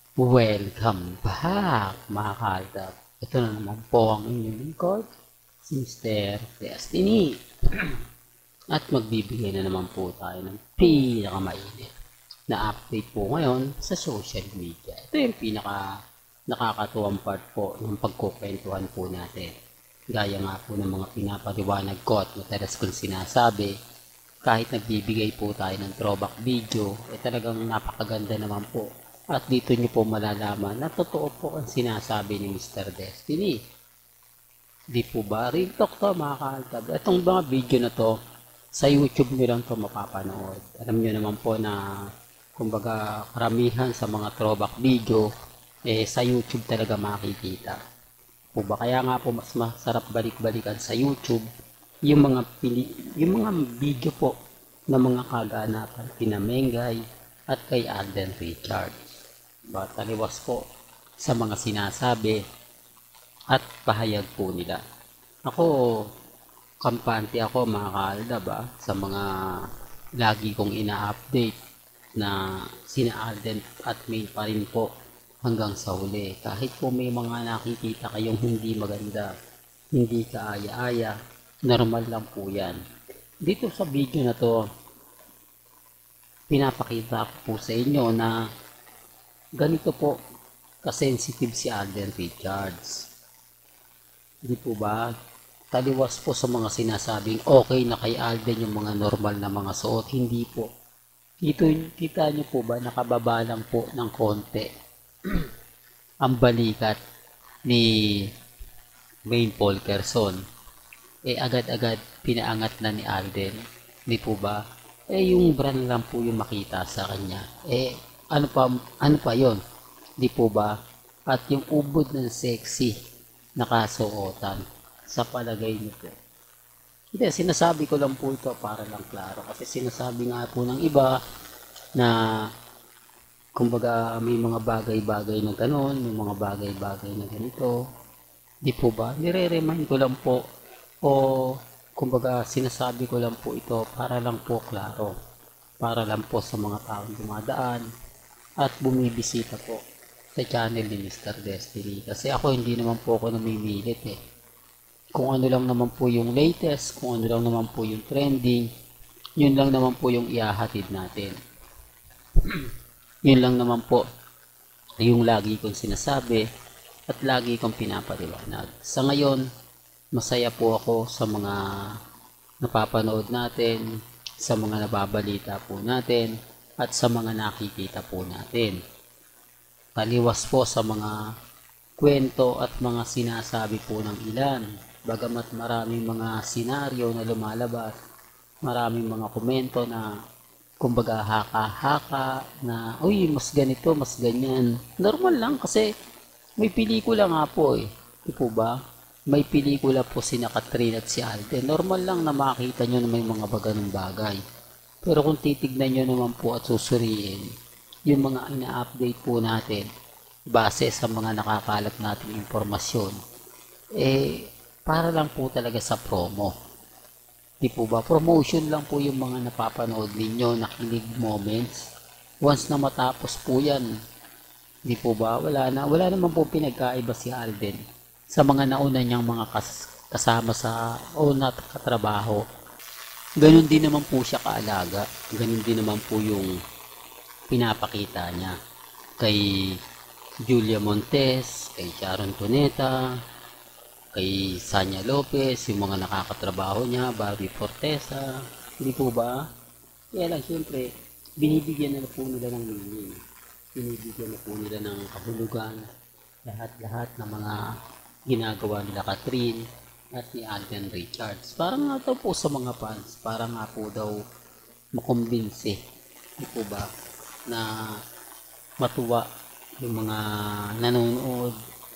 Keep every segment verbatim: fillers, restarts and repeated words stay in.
Welcome back mga kaltab. Ito na naman po ang inyong lingkod, si mister Destiny. At magbibigay na naman po tayo ng pinakamainit na update po ngayon sa social media. Ito yung pinaka nakakatuwang part po ng pagkukwentuhan po natin. Gaya nga po ng mga pinapaliwanag ko at madalas kong sinasabi, kahit nagbibigay po tayo ng throwback video, eh talagang napakaganda naman po. At dito nyo po malalaman na totoo po ang sinasabi ni mister Destiny. Di po ba? Real talk to mga kaltab. Itong mga video na to, sa YouTube nyo lang to mapapanood. Alam nyo naman po na, kumbaga, karamihan sa mga throwback video, eh sa YouTube talaga makikita. Po ba? Kaya nga po mas masarap balik-balikan sa YouTube yung mga pili, yung mga video po na mga kaganapan kina Mengay at kay Alden Richards. Ba, taliwas po sa mga sinasabi at pahayag po nila. Ako, kampante ako mga kaalda ba, sa mga lagi kong ina-update na sina Alden at May pa rin po hanggang sa huli. Kahit po may mga nakikita kayong hindi maganda, hindi kaaya-aya, normal lang po yan. Dito sa video na to, pinapakita ko po sa inyo na ganito po kasensitive si Alden Richards. Di po ba? Taliwas po sa mga sinasabing okay na kay Alden yung mga normal na mga suot. Hindi po. Dito, kita nyo po ba nakababa lang po ng konti ang balikat ni Wayne Polkerson. Eh agad-agad pinaangat na ni Alden. Di po ba? Eh yung brand lang po yung makita sa kanya. Eh ano pa, ano pa yon, di po ba? At yung ubod ng sexy na kasuotan sa palagay niyo po. Hindi, sinasabi ko lang po ito para lang klaro. Kasi sinasabi nga po ng iba na kumbaga may mga bagay-bagay na ganon, may mga bagay-bagay na ganito. Di po ba? Nire-remind ko lang po o kumbaga sinasabi ko lang po ito para lang po klaro. Para lang po sa mga taong dumadaan at bumibisita po sa channel ni mister Destiny. Kasi ako hindi naman po ako namimilit eh. Kung ano lang naman po yung latest, kung ano lang naman po yung trending, yun lang naman po yung iahatid natin. Yun lang naman po yung lagi kong sinasabi at lagi kong pinapaliwanag. Sa ngayon, masaya po ako sa mga napapanood natin, sa mga nababalita po natin, at sa mga nakikita po natin. Taliwas po sa mga kwento at mga sinasabi po ng ilan. Bagamat maraming mga senaryo na lumalabas, maraming mga komento na kumbaga haka-haka na uy mas ganito, mas ganyan. Normal lang kasi may pelikula nga po eh. Di po ba? May pelikula po si Katrina at si Alden. Normal lang na makita nyo na may mga baganong bagay. Pero kung titignan nyo naman po at susuriin, yung mga ina-update po natin, base sa mga nakakalat nating impormasyon, eh, para lang po talaga sa promo. Di po ba? Promotion lang po yung mga napapanood ninyo, nakilig moments. Once na matapos po yan, di po ba? Wala na, wala naman po pinagkaiba si Alden sa mga nauna niyang mga kas kasama sa o nakatrabaho. Ganon din naman po siya kaalaga. Ganon din naman po yung pinapakita niya kay Julia Montes, kay Sharon Cuneta, kay Sanya Lopez, yung mga nakakatrabaho niya, Barbie Fortesa, hindi po ba? Kaya lang siyempre, binibigyan na po nila ng meaning. Binibigyan na po nila ng kahulugan, lahat-lahat ng mga ginagawa nila Catherine at ni Alden Richards. Parang nga daw po sa mga fans, parang nga po daw makumbinsi, di po ba, na matuwa yung mga nanonood,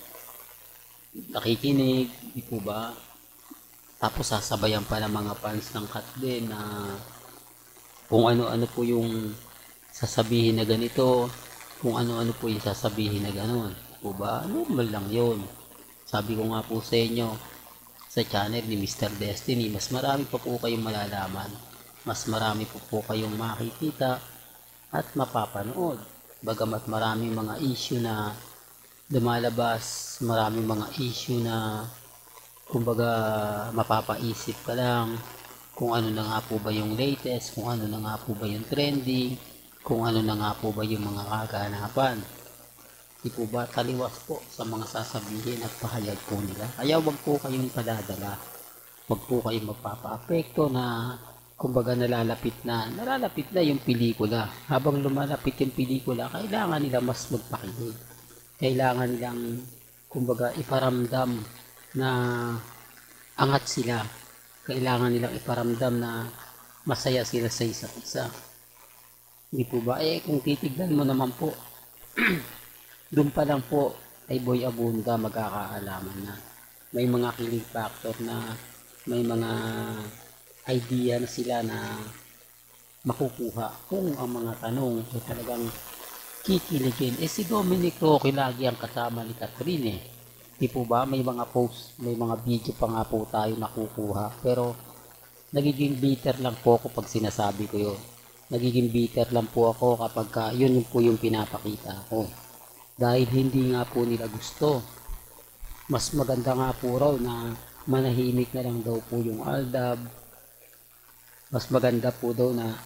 nakikinig, di po ba? Tapos sasabayan pa ng mga fans ng Kat din na kung ano-ano po yung sasabihin na ganito, kung ano-ano po yung sasabihin na gano'n, di po ba? Normal lang yun. Sabi ko nga po sa inyo, sa channel ni mister Destiny, mas marami pa po kayong malalaman, mas marami po po kayong makikita at mapapanood. Bagamat maraming mga issue na lumalabas, maraming mga issue na kumbaga mapapaisip ka lang kung ano na nga po ba yung latest, kung ano na nga po ba yung trending, kung ano na nga po ba yung mga kaganapan. Di po ba taliwas po sa mga sasabihin at pahayag po nila. Kaya wag po kayong padadala, wag po kayong magpapaapekto na kumbaga nalalapit na, nalalapit na yung pelikula. Habang lumalapit yung pelikula, kailangan nila mas magpakinig. Kailangan nilang kumbaga iparamdam na angat sila. Kailangan nilang iparamdam na masaya sila sa isa't isa. Hindi po ba? Eh, kung titignan mo naman po, doon pa lang po ay Boy Abunda magkakaalaman na. May mga kilig factor na, may mga idea na sila na makukuha kung ang mga tanong ay talagang kikiligin. Eh si Dominic Roque lagi ang kasama ni Catherine eh. Di po ba? May mga post, may mga video pa nga po tayo nakukuha. Pero, nagiging bitter lang po ako pag sinasabi ko yun. Nagiging bitter lang po ako kapag ka, yun po yung pinapakita ko. Dahil hindi nga po nila gusto. Mas maganda nga po raw na manahimik na lang daw po yung Aldab. Mas maganda po daw na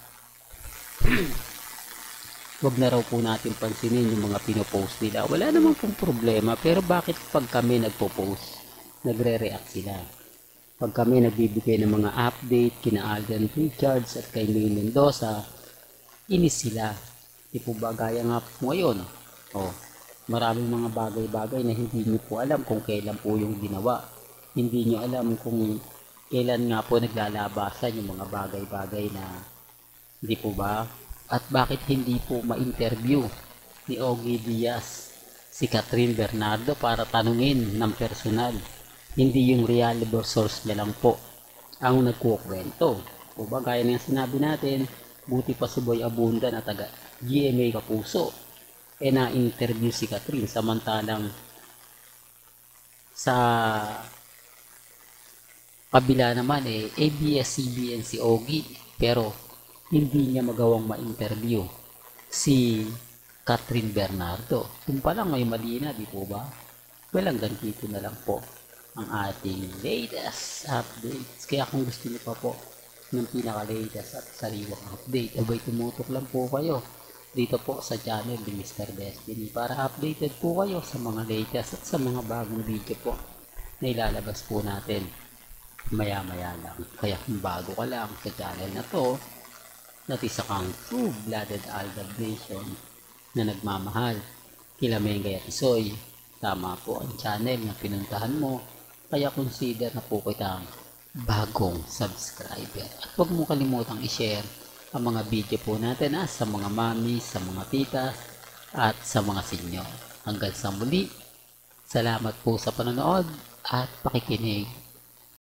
wag na raw po natin pansinin yung mga pinopost nila. Wala namang pong problema. Pero bakit pag kami nagpo-post, nagre-react sila? Pag kami nagbibigay ng mga update kina Alden Richards at kay May Mendoza, inis sila. Di po ba gaya nga po ngayon? Oh, maraming mga bagay-bagay na hindi nyo po alam kung kailan po yung ginawa. Hindi nyo alam kung kailan nga po naglalabasan yung mga bagay-bagay na di po ba? At bakit hindi po ma-interview ni Ogie Diaz si Catherine Bernardo para tanungin ng personal? Hindi yung reliable source niya lang po ang nagkukwento. O ba, gaya ng sinabi natin, buti pa si Boy Abunda na taga G M A Kapuso. E na-interview si Catherine, samantalang sa kabila naman eh, A B S C B N si Ogie. Pero hindi niya magawang ma-interview si Catherine Bernardo. Kung pa lang may mali na, di po ba? Well, hanggang dito na lang po ang ating latest updates. Kaya kung gusto niyo pa po ng pinaka-latest at sariwang update, abay tumutok lang po kayo dito po sa channel ni Mister Destiny para updated po kayo sa mga latest at sa mga bagong video po na ilalabas po natin maya-maya lang. Kaya kung bago ka lang sa channel na to, at isa kang true-blooded Aldab Nation na nagmamahal kila Mengay at Isoy, tama po ang channel na pinuntahan mo, kaya consider na po kitang bagong subscriber. At huwag mo kalimutang i-share ang mga video po natin ah, sa mga mami, sa mga titas, at sa mga senyor. Hanggang sa muli, salamat po sa panonood at pakikinig.